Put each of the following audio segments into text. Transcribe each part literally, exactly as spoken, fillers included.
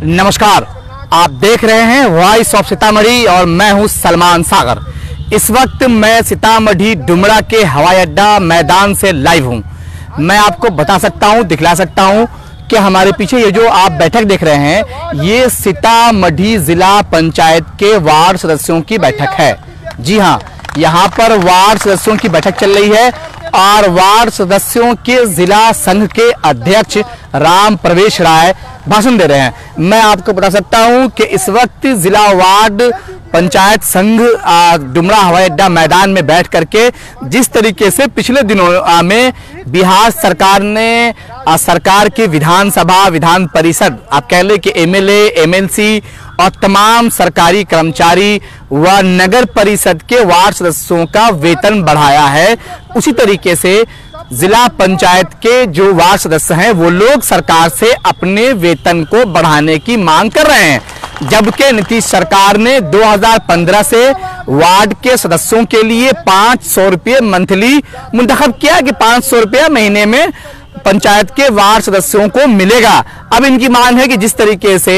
नमस्कार, आप देख रहे हैं वॉइस ऑफ सीतामढ़ी और मैं हूं सलमान सागर। इस वक्त मैं सीतामढ़ी डुमरा के हवाई अड्डा मैदान से लाइव हूं। मैं आपको बता सकता हूं, दिखला सकता हूं कि हमारे पीछे ये जो आप बैठक देख रहे हैं, ये सीतामढ़ी जिला पंचायत के वार्ड सदस्यों की बैठक है। जी हां, यहाँ पर वार्ड सदस्यों की बैठक चल रही है और वार्ड सदस्यों के जिला संघ के अध्यक्ष राम प्रवेश राय भाषण दे रहे हैं। मैं आपको बता सकता हूं कि इस वक्त जिला वार्ड पंचायत संघ डुमरा हवाई अड्डा मैदान में बैठ करके जिस तरीके से पिछले दिनों में बिहार सरकार ने सरकार की विधानसभा, विधान परिषद, आप कह लें कि एमएलए, एमएलसी और तमाम सरकारी कर्मचारी व नगर परिषद के वार्ड सदस्यों का वेतन बढ़ाया है, उसी तरीके से जिला पंचायत के जो वार्ड सदस्य हैं वो लोग सरकार से अपने वेतन को बढ़ाने की मांग कर रहे हैं। जबकि नीतीश सरकार ने दो हज़ार पंद्रह से वार्ड के सदस्यों के लिए पांच सौ रुपये मंथली मुंतखब किया कि पांच सौ रुपये महीने में पंचायत के वार्ड सदस्यों को मिलेगा। अब इनकी मांग है कि जिस तरीके से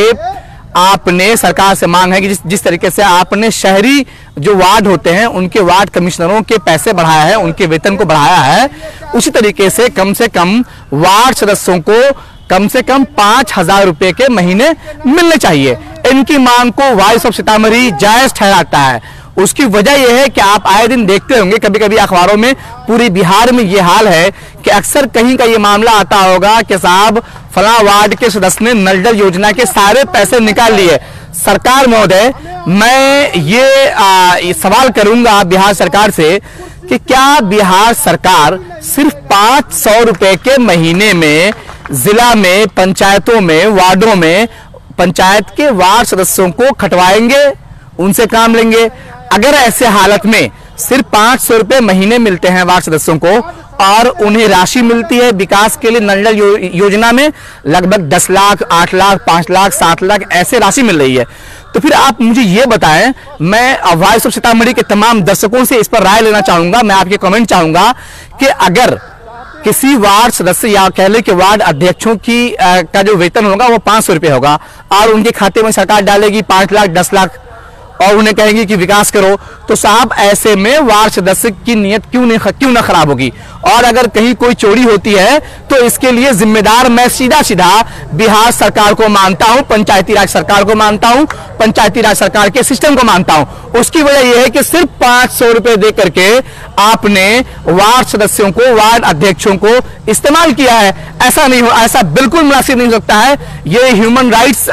आपने सरकार से मांग है कि जिस जिस तरीके से आपने शहरी जो वार्ड होते हैं उनके वार्ड कमिश्नरों के पैसे बढ़ाया है, उनके वेतन को बढ़ाया है, उसी तरीके से कम से कम वार्ड सदस्यों को कम से कम पांच हजार रुपए के महीने मिलने चाहिए। इनकी मांग को वॉइस ऑफ सीतामढ़ी जायज ठहराता है। उसकी वजह यह है कि आप आए दिन देखते होंगे, कभी कभी अखबारों में पूरी बिहार में ये हाल है कि अक्सर कहीं का ये मामला आता होगा कि साहब फला वार्ड के सदस्य ने नल जल योजना के सारे पैसे निकाल लिए। सरकार महोदय, मैं ये, आ, ये सवाल करूंगा बिहार सरकार से कि क्या बिहार सरकार सिर्फ पांच सौ रुपए के महीने में जिला में, पंचायतों में, वार्डों में पंचायत के वार्ड सदस्यों को खटवाएंगे, उनसे काम लेंगे? अगर ऐसे हालत में सिर्फ पांच सौ रुपए महीने मिलते हैं वार्ड सदस्यों को और उन्हें राशि मिलती है विकास के लिए, नल जल यो, योजना में लगभग दस लाख, आठ लाख, पांच लाख, सात लाख ऐसे राशि मिल रही है, तो फिर आप मुझे ये बताएं। मैं वॉइस ऑफ सीतामढ़ी के तमाम दर्शकों से इस पर राय लेना चाहूंगा, मैं आपके कमेंट चाहूंगा कि अगर किसी वार्ड सदस्य या कह ले कि वार्ड अध्यक्षों की आ, का जो वेतन होगा वो पांच सौ रुपए होगा और उनके खाते में सरकार डालेगी पांच लाख, दस लाख और उन्हें कहेंगे कि विकास करो, तो साहब ऐसे में वार्ड सदस्य की नीयत क्यों नहीं क्यों ना खराब होगी? और अगर कहीं कोई चोरी होती है तो इसके लिए जिम्मेदार मैं सीधा सीधा बिहार सरकार को मानता हूं, पंचायती राज सरकार को मानता हूं, पंचायती राज सरकार के सिस्टम को मानता हूं। उसकी वजह यह है कि सिर्फ पांच सौ रुपए दे करके आपने वार्ड सदस्यों को, वार्ड अध्यक्षों को इस्तेमाल किया है। ऐसा नहीं हो, ऐसा बिल्कुल मुनासिब नहीं हो सकता है। ये ह्यूमन राइट्स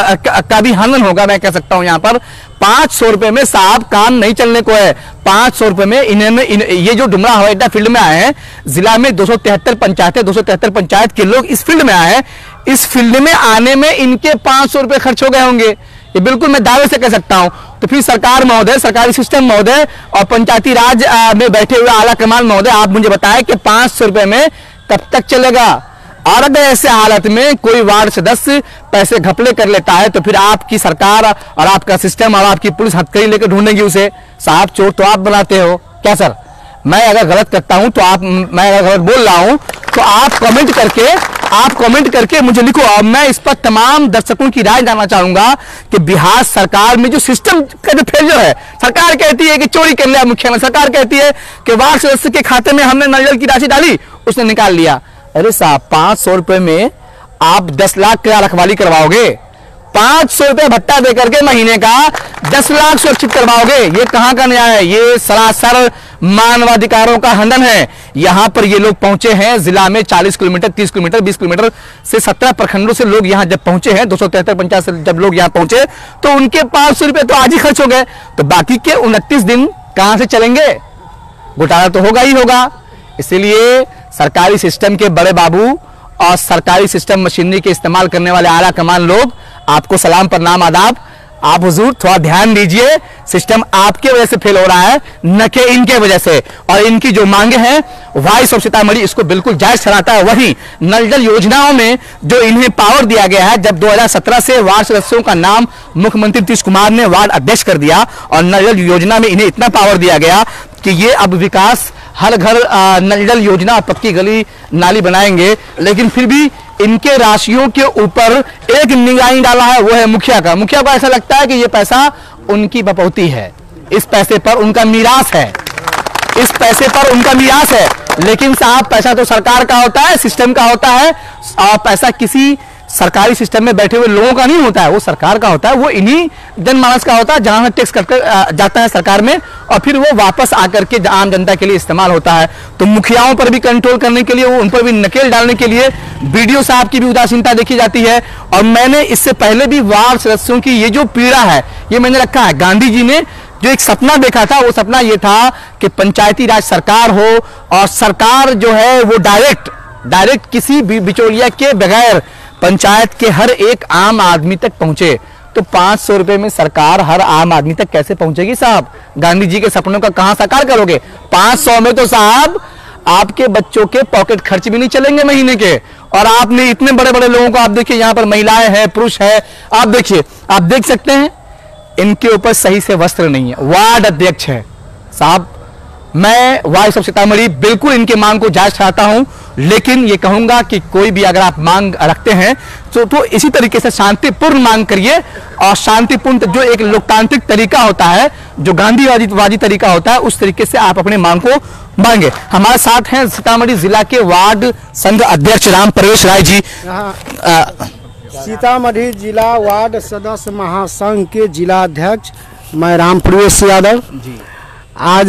का भी हनन होगा, मैं कह सकता हूं। यहां पर पांच सौ रुपए में साहब काम नहीं चलने को है। पांच सौ रुपए में इन्हें इन, ये जो डुमरा हवाई अड्डा फील्ड में आए हैं, जिला में दो सौ तिहत्तर पंचायतें, दो सौ तिहत्तर पंचायत के लोग इस फील्ड में आए हैं, इस फील्ड में आने में इनके पांच सौ रुपए खर्च हो गए होंगे, ये बिल्कुल मैं दावे से कह सकता हूं। तो फिर सरकार महोदय, सरकारी सिस्टम महोदय और पंचायती राज में बैठे हुए आला कमान महोदय, आप मुझे बताएं कि पांच सौ रुपए में कब तक चलेगा? और अगर ऐसे हालत में कोई वार्ड सदस्य पैसे घपले कर लेता है तो फिर आपकी सरकार और आपका सिस्टम और आपकी पुलिस हथकड़ी लेकर ढूंढेगी उसे। साहब चोर तो आप बनाते हो क्या सर? मैं अगर गलत करता हूं तो आप, मैं अगर गलत बोल रहा हूं तो आप कमेंट करके आप कमेंट करके मुझे लिखो। और मैं इस पर तमाम दर्शकों की राय जानना चाहूंगा कि बिहार सरकार में जो सिस्टम का जो फेलियर है, सरकार कहती है कि चोरी कर लिया मुख्यमंत्री, सरकार कहती है कि वार्ड सदस्य के खाते में हमने नल जल की राशि डाली, उसने निकाल लिया। अरे साहब, पांच सौ रुपए में आप दस लाख का रखवाली करवाओगे? पांच सौ रुपए भत्ता देकर के महीने का दस लाख सुरक्षित करवाओगे? ये कहां का न्याय है? ये सरासर मानवाधिकारों का हनन है। यहां पर ये लोग पहुंचे हैं जिला में चालीस किलोमीटर, तीस किलोमीटर, बीस किलोमीटर से सत्रह प्रखंडों से लोग यहां जब पहुंचे हैं, दो सौ तिहत्तर पंचायत से जब लोग यहां पहुंचे तो उनके पांच सौ रुपए तो आज ही खर्च हो गए, तो बाकी के उनतीस दिन कहां से चलेंगे? घोटाला तो होगा ही होगा। इसीलिए सरकारी सिस्टम के बड़े बाबू और सरकारी सिस्टम मशीनरी के इस्तेमाल करने वाले आला कमान लोग, आपको सलाम, प्रणाम, आदाब। आप हुजूर थोड़ा ध्यान दीजिए, सिस्टम आपके वजह से फेल हो रहा है, न कि इनके वजह से। और इनकी जो मांगे हैं वॉइस ऑफ सीतामढ़ी इसको बिल्कुल जायज ठहराता है। वहीं नल जल योजनाओं में जो इन्हें पावर दिया गया है, जब दो हज़ार सत्रह से वार्ड सदस्यों का नाम मुख्यमंत्री नीतीश कुमार ने वार्ड अध्यक्ष कर दिया और नल जल योजना में इन्हें इतना पावर दिया गया कि ये अब विकास हर घर नल जल योजना, पक्की गली नाली बनाएंगे, लेकिन फिर भी इनके राशियों के ऊपर एक निगाह डाला है, वो है मुखिया का। मुखिया को ऐसा लगता है कि ये पैसा उनकी बपौती है, इस पैसे पर उनका मीरास है, इस पैसे पर उनका मीरास है। लेकिन साहब, पैसा तो सरकार का होता है, सिस्टम का होता है, और पैसा किसी सरकारी सिस्टम में बैठे हुए लोगों का नहीं होता है, वो सरकार का होता है, वो इन्हीं जनमानस का होता है, जहां टैक्स कटकर जाता है सरकार में और फिर वो वापस आकर के आम जनता के लिए इस्तेमाल होता है। तो मुखियाओं पर भी कंट्रोल करने के लिए, वो उन पर भी नकेल डालने के लिए बीडीओ साहब की भी उदासीनता देखी जाती है। और मैंने इससे पहले भी वार्ड सदस्यों की ये जो पीड़ा है, ये मैंने रखा है। गांधी जी ने जो एक सपना देखा था, वो सपना ये था कि पंचायती राज सरकार हो और सरकार जो है वो डायरेक्ट डायरेक्ट किसी भी बिचौलिया के बगैर पंचायत के हर एक आम आदमी तक पहुंचे। तो पांच सौ रुपए में सरकार हर आम आदमी तक कैसे पहुंचेगी साहब? गांधी जी के सपनों का कहां साकार करोगे? पांच सौ में तो साहब आपके बच्चों के पॉकेट खर्च भी नहीं चलेंगे महीने के। और आपने इतने बड़े बड़े लोगों को, आप देखिए यहाँ पर महिलाएं हैं, पुरुष है, आप देखिए, आप देख सकते हैं इनके ऊपर सही से वस्त्र नहीं है। वार्ड अध्यक्ष है साहब, मैं वॉइस ऑफ सीतामढ़ी बिल्कुल इनके मांग को जायज ठहराता हूं, लेकिन ये कहूंगा कि कोई भी अगर आप मांग रखते हैं तो तो इसी तरीके से शांतिपूर्ण मांग करिए। और शांतिपूर्ण जो एक लोकतांत्रिक तरीका होता है, जो गांधीवादी वादी तरीका होता है, उस तरीके से आप अपने मांग को मांगे। हमारे साथ हैं सीतामढ़ी जिला के वार्ड संघ अध्यक्ष राम प्रवेश राय जी। सीतामढ़ी जिला वार्ड सदस्य महासंघ के जिला अध्यक्ष मैं राम प्रवेश यादव जी। आज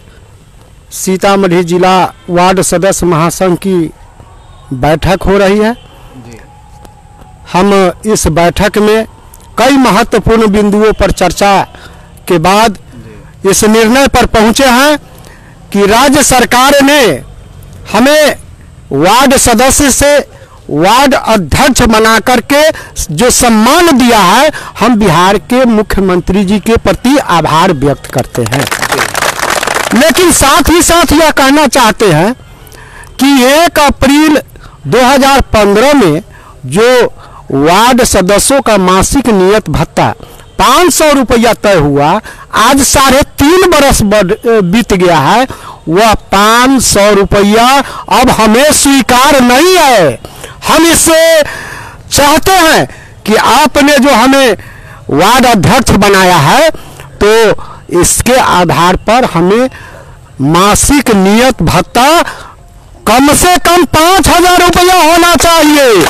सीतामढ़ी जिला वार्ड सदस्य महासंघ की बैठक हो रही है जी। हम इस बैठक में कई महत्वपूर्ण बिंदुओं पर चर्चा के बाद इस निर्णय पर पहुंचे हैं कि राज्य सरकार ने हमें वार्ड सदस्य से वार्ड अध्यक्ष बना करके जो सम्मान दिया है, हम बिहार के मुख्यमंत्री जी के प्रति आभार व्यक्त करते हैं। लेकिन साथ ही साथ यह कहना चाहते हैं कि एक अप्रैल दो हज़ार पंद्रह में जो वार्ड सदस्यों का मासिक नियत भत्ता पाँच सौ रुपया तय हुआ, आज साढ़े तीन बरस बीत गया है, वह पाँच सौ रुपया अब हमें स्वीकार नहीं है। हम इससे चाहते हैं कि आपने जो हमें वार्ड अध्यक्ष बनाया है, तो इसके आधार पर हमें मासिक नियत भत्ता कम से कम पांच हजार रुपया होना चाहिए।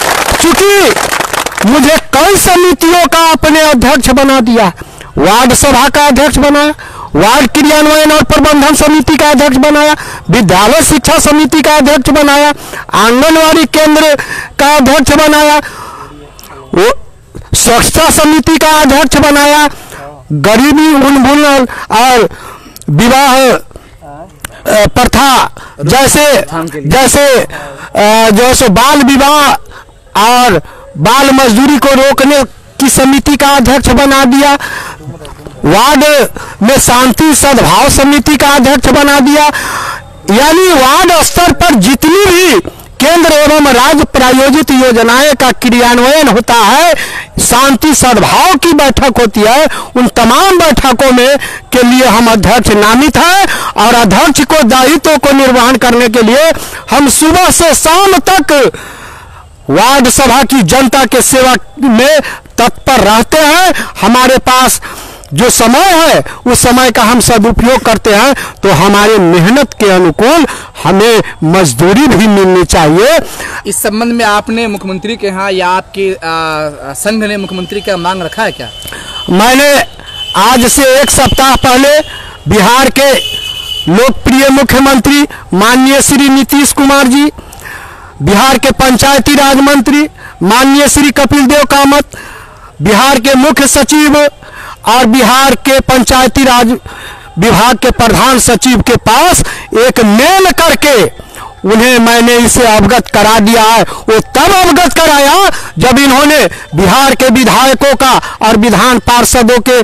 क्योंकि मुझे कई समितियों का अपने अध्यक्ष बना दिया, वार्ड सभा का अध्यक्ष बनाया, वार्ड क्रियान्वयन और प्रबंधन समिति का अध्यक्ष बनाया, विद्यालय शिक्षा समिति का अध्यक्ष बनाया, आंगनवाड़ी केंद्र का अध्यक्ष बनाया, वो स्वच्छता समिति का अध्यक्ष बनाया, गरीबी उन्मूलन और विवाह प्रथा जैसे जैसे जो सो बाल विवाह और बाल मजदूरी को रोकने की समिति का अध्यक्ष बना दिया, वार्ड में शांति सद्भाव समिति का अध्यक्ष बना दिया। यानी वार्ड स्तर पर जितनी भी केंद्र एवं राज्य प्रायोजित योजनाएं का क्रियान्वयन होता है, शांति सद्भाव की बैठक होती है, उन तमाम बैठकों में के लिए हम अध्यक्ष नामित हैं। और अध्यक्ष को दायित्व को निर्वहन करने के लिए हम सुबह से शाम तक वार्ड सभा की जनता के सेवा में तत्पर रहते हैं। हमारे पास जो समय है उस समय का हम सदुपयोग करते हैं, तो हमारे मेहनत के अनुकूल हमें मजदूरी भी मिलनी चाहिए। इस संबंध में आपने मुख्यमंत्री के यहाँ या आपके संघ ने मुख्यमंत्री का मांग रखा है क्या? मैंने आज से एक सप्ताह पहले बिहार के लोकप्रिय मुख्यमंत्री माननीय श्री नीतीश कुमार जी, बिहार के पंचायती राज मंत्री माननीय श्री कपिल देव कामत, बिहार के मुख्य सचिव और बिहार के पंचायती राज विभाग के प्रधान सचिव के पास एक मेल करके उन्हें मैंने इसे अवगत करा दिया है। वो तब अवगत कराया जब इन्होंने बिहार के विधायकों का और विधान पार्षदों के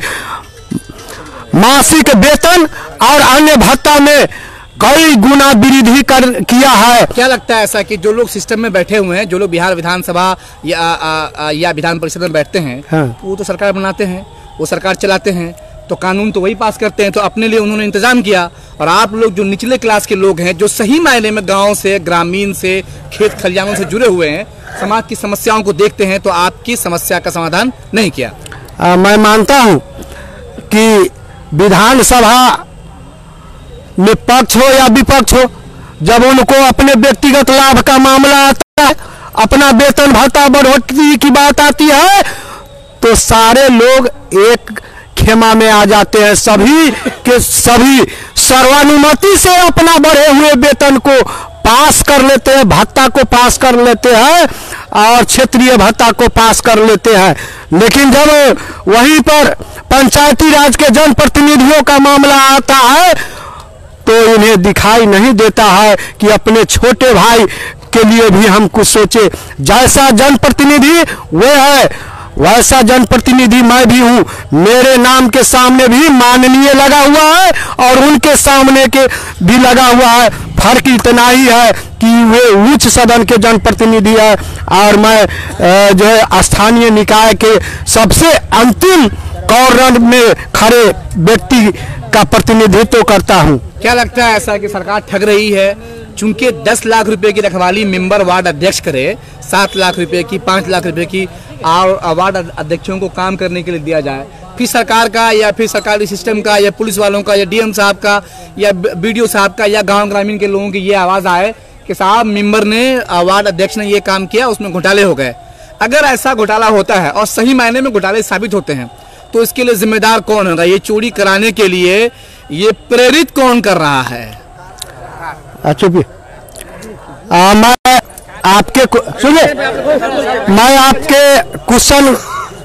मासिक वेतन और अन्य भत्ता में कई गुना वृद्धि कर किया है। क्या लगता है ऐसा कि जो लोग सिस्टम में बैठे हुए हैं, जो लोग बिहार विधानसभा या आ, आ, या विधान परिषद में बैठते हैं, हाँ। वो तो सरकार बनाते हैं, वो सरकार चलाते हैं, तो कानून तो वही पास करते हैं, तो अपने लिए उन्होंने इंतजाम किया। और आप लोग जो निचले क्लास के लोग हैं, जो सही मायने में गांव से, ग्रामीण से, खेत खलिहानों से जुड़े हुए हैं, समाज की समस्याओं को देखते हैं, तो आपकी समस्या का समाधान नहीं किया। आ, मैं मानता हूं कि विधानसभा में पक्ष हो या विपक्ष हो, जब उनको अपने व्यक्तिगत लाभ का मामला आता है, अपना वेतन भत्ता बढ़ोतरी की बात आती है, तो सारे लोग एक खेमा में आ जाते हैं। सभी के सभी सर्वानुमति से अपना बढ़े हुए वेतन को पास कर लेते हैं, भत्ता को पास कर लेते हैं और क्षेत्रीय भत्ता को पास कर लेते हैं। लेकिन जब वहीं पर पंचायती राज के जनप्रतिनिधियों का मामला आता है, तो इन्हें दिखाई नहीं देता है कि अपने छोटे भाई के लिए भी हम कुछ सोचे। जैसा जनप्रतिनिधि वे है, वैसा जनप्रतिनिधि मैं भी हूं। मेरे नाम के सामने भी माननीय लगा हुआ है और उनके सामने के भी लगा हुआ है। फर्क इतना ही है कि वे उच्च सदन के जनप्रतिनिधि है और मैं जो है स्थानीय निकाय के सबसे अंतिम कॉर्नर में खड़े व्यक्ति का प्रतिनिधित्व करता हूं। क्या लगता है ऐसा कि सरकार ठग रही है? चूंकि दस लाख रुपए की रखवाली मेंबर वार्ड अध्यक्ष करे, सात लाख रुपए की, पाँच लाख रुपए की और वार्ड अध्यक्षों को काम करने के लिए दिया जाए, फिर सरकार का या फिर सरकारी सिस्टम का या पुलिस वालों का या डीएम साहब का या बीडीओ साहब का या गांव ग्रामीण के लोगों की ये आवाज आए कि साहब मेंबर ने, वार्ड अध्यक्ष ने ये काम किया, उसमें घोटाले हो गए। अगर ऐसा घोटाला होता है और सही मायने में घोटाले साबित होते हैं, तो इसके लिए जिम्मेदार कौन होगा? ये चोरी कराने के लिए ये प्रेरित कौन कर रहा है? अच्छा भी आ, मैं आपके सुनिए, मैं आपके क्वेश्चन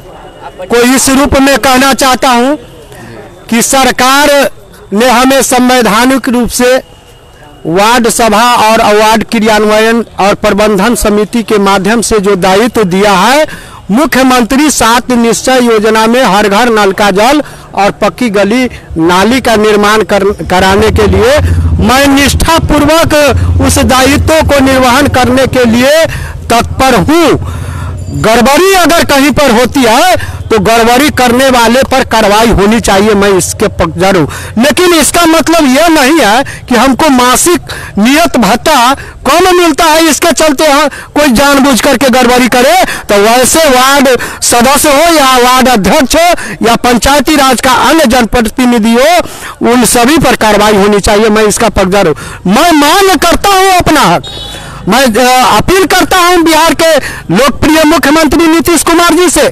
को इस रूप में कहना चाहता हूं कि सरकार ने हमें संवैधानिक रूप से वार्ड सभा और वार्ड क्रियान्वयन और प्रबंधन समिति के माध्यम से जो दायित्व दिया है, मुख्यमंत्री सात निश्चय योजना में हर घर नल का जल और पक्की गली नाली का निर्माण कर, कराने के लिए मैं निष्ठापूर्वक उस दायित्व को निर्वहन करने के लिए तत्पर हूँ। गड़बड़ी अगर कहीं पर होती है तो गड़बड़ी करने वाले पर कार्रवाई होनी चाहिए, मैं इसके पक्षधर हूँ। लेकिन इसका मतलब यह नहीं है कि हमको मासिक नियत भत्ता कम मिलता है, इसके चलते हाँ कोई जानबूझ करके गड़बड़ी करे। तो वैसे वार्ड सदस्य हो या वार्ड अध्यक्ष हो या पंचायती राज का अन्य जनप्रतिनिधि हो, उन सभी पर कार्रवाई होनी चाहिए, मैं इसका पक्षधर हूँ। मैं मांग करता हूँ अपना हक, मैं अपील करता हूं बिहार के लोकप्रिय मुख्यमंत्री नीतीश कुमार जी से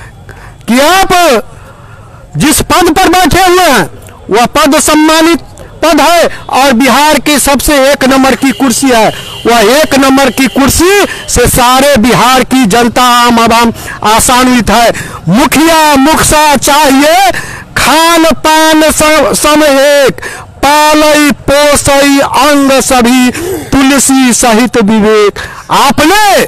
कि आप जिस पद पर बैठे हुए हैं वह पद सम्मानित पद है और बिहार की सबसे एक नंबर की कुर्सी है। वह एक नंबर की कुर्सी से सारे बिहार की जनता आम आवाम आसान्वित है। मुखिया मुखसा चाहिए, खान पान सम एक, पालई पोसई अंग सभी, तुलसी सहित विवेक। आपने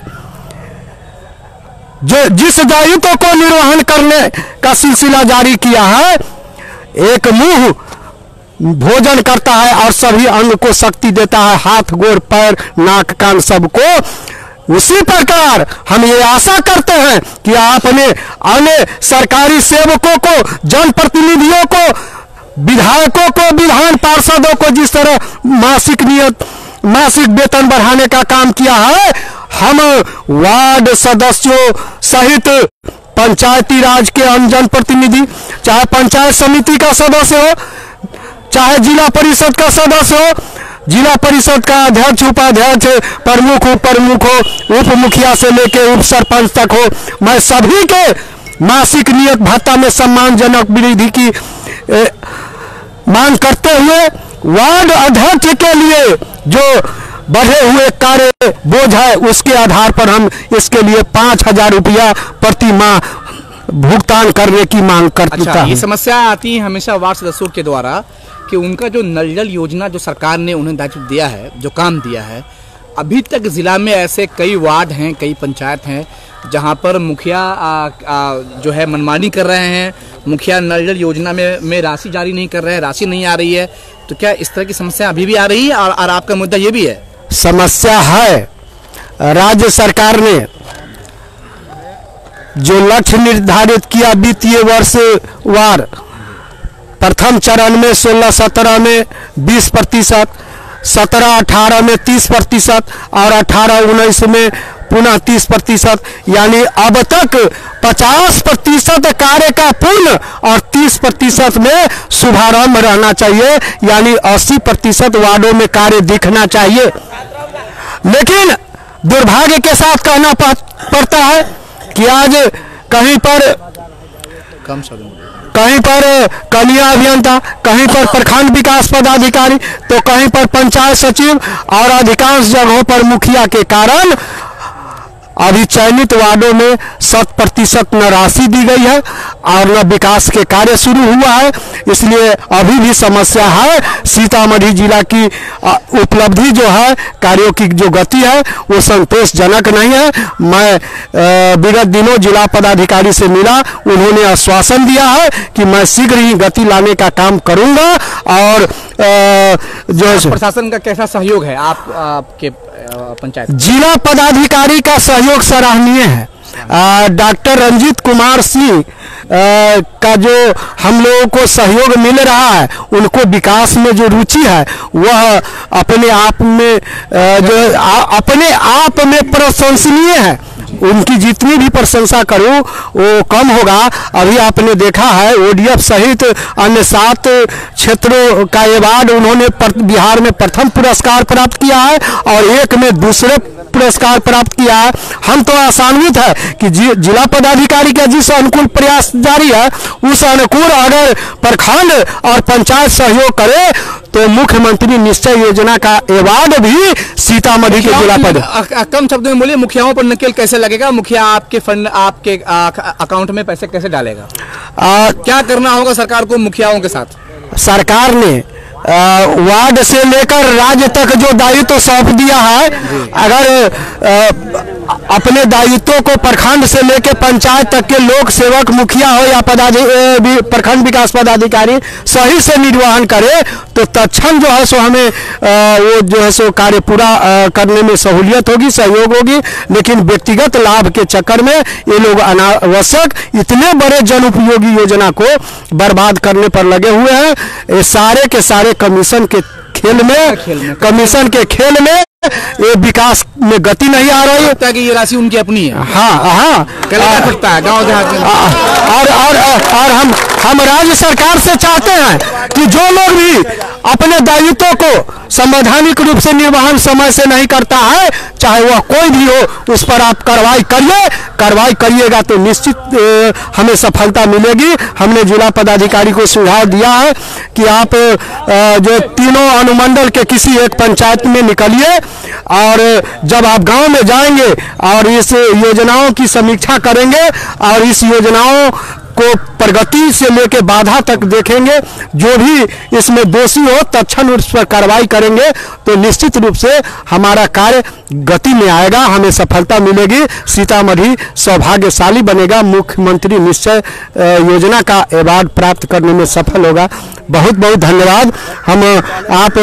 जो जिस दायित्व को निर्वहन करने का सिलसिला जारी किया है, एक मुंह भोजन करता है और सभी अंग को शक्ति देता है, हाथ गोर पैर नाक कान सबको। उसी प्रकार हम ये आशा करते हैं कि आपने अन्य सरकारी सेवकों को, जनप्रतिनिधियों को, विधायकों को, विधान पार्षदों को जिस तरह मासिक नियत मासिक वेतन बढ़ाने का काम किया है, हम वार्ड सदस्यों सहित पंचायती राज के अन्य जनप्रतिनिधि, चाहे पंचायत समिति का सदस्य हो, चाहे जिला परिषद का सदस्य हो, जिला परिषद का अध्यक्ष, उपाध्यक्ष, प्रमुख उप प्रमुख हो, उप मुखिया से लेकर उप सरपंच तक हो, मैं सभी के मासिक नियत भत्ता में सम्मानजनक वृद्धि की ए, मांग करते हुए वार्ड अध्यक्ष के लिए जो बढ़े हुए कार्य बोझ है उसके आधार पर हम इसके लिए पांच हजार रुपया प्रति माह भुगतान करने की मांग करता अच्छा, हूं। ये समस्या आती है हमेशा वार्ड सदस्यों के द्वारा कि उनका जो नल जल योजना जो सरकार ने उन्हें दायित्व दिया है, जो काम दिया है, अभी तक जिला में ऐसे कई वार्ड हैं, कई पंचायत हैं जहां पर मुखिया आ, आ, जो है मनमानी कर रहे हैं। मुखिया नल जल योजना में में राशि जारी नहीं कर रहे हैं, राशि नहीं आ रही है। तो क्या इस तरह की समस्या अभी भी आ रही है? और, और आपका मुद्दा ये भी है? समस्या है। राज्य सरकार ने जो लक्ष्य निर्धारित किया वित्तीय वर्ष वार प्रथम चरण में सोलह सत्रह में बीस प्रतिशत, सत्रह अठारह में तीस प्रतिशत और अठारह उन्नीस में पुनः तीस प्रतिशत, यानी अब तक पचास प्रतिशत कार्य का पूर्ण और तीस प्रतिशत में शुभारंभ रहना चाहिए, यानी अस्सी प्रतिशत वार्डों में कार्य दिखना चाहिए। लेकिन दुर्भाग्य के साथ कहना पड़ता है कि आज कहीं पर कम कहीं पर कन्या अभियंता, कहीं पर प्रखंड विकास पदाधिकारी, तो कहीं पर पंचायत सचिव और अधिकांश जगहों पर मुखिया के कारण अभी चयनित वार्डों में शत प्रतिशत न राशि दी गई है और न विकास के कार्य शुरू हुआ है। इसलिए अभी भी समस्या है। सीतामढ़ी जिला की उपलब्धि जो है, कार्यों की जो गति है वो संतोषजनक नहीं है। मैं विगत दिनों जिला पदाधिकारी से मिला, उन्होंने आश्वासन दिया है कि मैं शीघ्र ही गति लाने का काम करूंगा। और जो प्रशासन का कैसा सहयोग है आप आपके पंचायत? जिला पदाधिकारी का सहयोग सराहनीय है। डॉक्टर रंजीत कुमार सिंह का जो हम लोगों को सहयोग मिल रहा है, उनको विकास में जो रुचि है वह अपने आप में आ, जो आ, अपने आप में प्रशंसनीय है। उनकी जितनी भी प्रशंसा करूं वो कम होगा। अभी आपने देखा है ओडीएफ सहित अन्य सात क्षेत्रों का अवार्ड उन्होंने बिहार में प्रथम पुरस्कार प्राप्त किया है और एक में दूसरे पुरस्कार प्राप्त किया है। हम तो आशान्वित है कि जिला पदाधिकारी का जिस अनुकूल प्रयास जारी है, उस अनुकूल अगर प्रखंड और पंचायत सहयोग करे तो मुख्यमंत्री निश्चय योजना का अवार्ड भी सीतामढ़ी के जिला पद। कम शब्दों में बोलिए, मुखियाओं पर नकेल कैसे लगेगा? मुखिया आपके फंड आपके अकाउंट में पैसे कैसे डालेगा? आ, क्या करना होगा सरकार को मुखियाओं के साथ? सरकार ने वार्ड से लेकर राज्य तक जो दायित्व सौंप दिया है, अगर आ, अपने दायित्वों को प्रखंड से लेकर पंचायत तक के लोक सेवक, मुखिया हो या पदाधिकारी, प्रखंड विकास पदाधिकारी सही से निर्वहन करे तो तत्क्षण जो है सो हमें आ, वो जो है सो कार्य पूरा आ, करने में सहूलियत होगी, सहयोग होगी। लेकिन व्यक्तिगत लाभ के चक्कर में ये लोग अनावश्यक इतने बड़े जन उपयोगी योजना को बर्बाद करने पर लगे हुए हैं। ये सारे के सारे कमीशन के खेल में कमीशन के खेल में ये विकास में गति नहीं आ रही है। कि ये राशि उनकी अपनी है। हाँ हाँ सकता है गाँव देहात में। और और और हम हम राज्य सरकार से चाहते हैं कि जो लोग भी अपने दायित्वों को संवैधानिक रूप से निर्वहन समय से नहीं करता है, चाहे वह कोई भी हो, उस पर आप कार्रवाई करिए। कार्रवाई करिएगा तो निश्चित ए, हमें सफलता मिलेगी। हमने जिला पदाधिकारी को सुझाव दिया है कि आप ए, जो तीनों अनुमंडल के किसी एक पंचायत में निकलिए और जब आप गांव में जाएंगे और इस योजनाओं की समीक्षा करेंगे और इस योजनाओं को प्रगति से लेकर बाधा तक देखेंगे, जो भी इसमें दोषी हो तत्क्षण उस पर कार्रवाई करेंगे तो निश्चित रूप से हमारा कार्य गति में आएगा, हमें सफलता मिलेगी। सीतामढ़ी सौभाग्यशाली बनेगा, मुख्यमंत्री निश्चय योजना का अवार्ड प्राप्त करने में सफल होगा। बहुत बहुत धन्यवाद। हम आप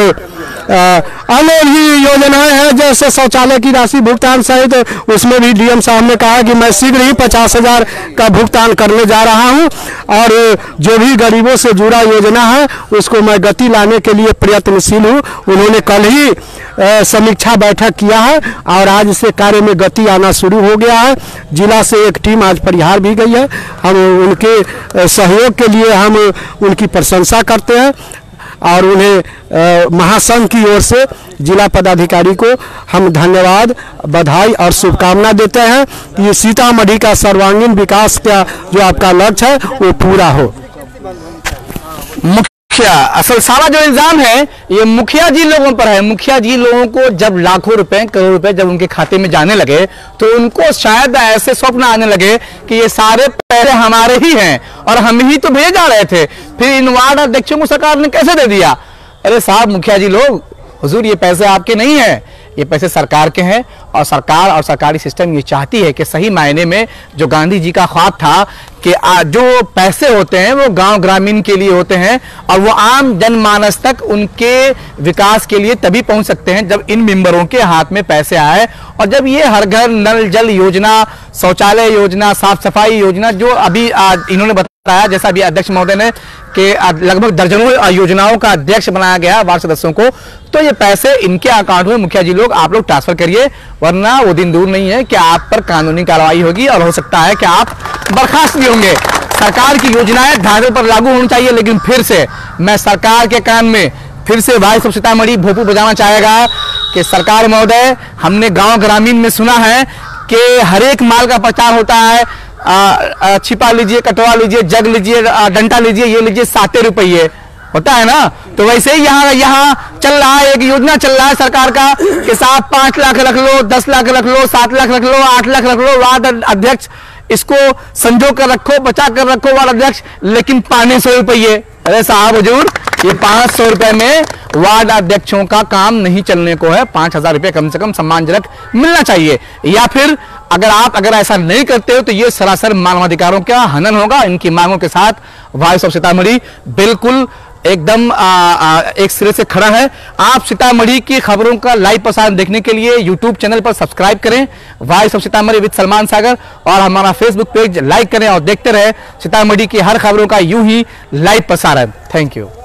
अन्य भी योजनाएं हैं जैसे शौचालय की राशि भुगतान सहित, उसमें भी डीएम साहब ने कहा कि मैं शीघ्र ही पचास हजार का भुगतान करने जा रहा हूं और जो भी गरीबों से जुड़ा योजना है उसको मैं गति लाने के लिए प्रयत्नशील हूं। उन्होंने कल ही आ, समीक्षा बैठक किया है और आज से कार्य में गति आना शुरू हो गया है। जिला से एक टीम आज परिहार भी गई है। हम उनके सहयोग के लिए हम उनकी प्रशंसा करते हैं और उन्हें महासंघ की ओर से जिला पदाधिकारी को हम धन्यवाद, बधाई और शुभकामना देते हैं कि सीतामढ़ी का सर्वांगीण विकास का जो आपका लक्ष्य है वो पूरा हो। मुखिया, असल सारा जो इल्जाम है ये मुखिया जी लोगों पर है। मुखिया जी लोगों को जब लाखों रुपए, करोड़ रुपए जब उनके खाते में जाने लगे तो उनको शायद ऐसे स्वप्न आने लगे कि ये सारे पैसे हमारे ही हैं और हम ही तो भेज जा रहे थे, फिर इन वार्ड अध्यक्षों को सरकार ने कैसे दे दिया? अरे साहब मुखिया जी लोग, हुजूर ये पैसे आपके नहीं है, ये पैसे सरकार के हैं और सरकार और सरकारी सिस्टम ये चाहती है कि सही मायने में जो गांधी जी का ख्वाब था कि जो पैसे होते हैं वो गांव ग्रामीण के लिए होते हैं और वो आम जनमानस तक उनके विकास के लिए तभी पहुंच सकते हैं जब इन मेंबरों के हाथ में पैसे आए। और जब ये हर घर नल जल योजना, शौचालय योजना, साफ सफाई योजना जो अभी आज इन्होंने बताया, जैसा भी अध्यक्ष महोदय ने कि लगभग दर्जनों योजनाओं का अध्यक्ष बनाया गया वार्ड सदस्यों को, तो ये पैसे इनके अकाउंट में मुखिया जी लोग आप लोग ट्रांसफर करिए, वरना वो दिन दूर नहीं है कि आप पर कानूनी कार्रवाई होगी और हो सकता है कि आप बर्खास्त भी होंगे। सरकार की योजनाएं धागे पर लागू होनी चाहिए, लेकिन फिर से मैं सरकार के कान में फिर से वाइस ऑफ सीतामढ़ी भोपू बजाना चाहेगा कि सरकार महोदय, हमने गांव ग्रामीण में सुना है कि हर एक माल का प्रचार होता है, आ, आ, छिपा लीजिए, कटवा लीजिए, जग लीजिए, डंटा लीजिए, ये लीजिए, साते रुपये होता है ना। तो वैसे ही यहाँ यहाँ चल रहा है, एक योजना चल रहा है सरकार का कि साहब पांच लाख रख लो, दस लाख रख लो, सात लाख रख लो, आठ लाख रख लो, वार्ड अध्यक्ष इसको संजो कर रखो, बचा कर रखो वार्ड अध्यक्ष, लेकिन पाँच सौ रुपये। अरे साहब हुजूर, ये पांच सौ रुपए में वार्ड अध्यक्षों का काम नहीं चलने को है। पांच हजार रुपए कम से कम सम्मानजनक मिलना चाहिए, या फिर अगर आप अगर ऐसा नहीं करते हो तो ये सरासर मानवाधिकारों का हनन होगा। इनकी मांगों के साथ वॉइस ऑफ सीतामढ़ी बिल्कुल एकदम आ, आ, एक सिरे से खड़ा है। आप सीतामढ़ी की खबरों का लाइव प्रसारण देखने के लिए यूट्यूब चैनल पर सब्सक्राइब करें, voice of Sitamarhi with Salman Sagar, और हमारा फेसबुक पेज लाइक करें और देखते रहे सीतामढ़ी की हर खबरों का यूं ही लाइव प्रसारण। Thank you.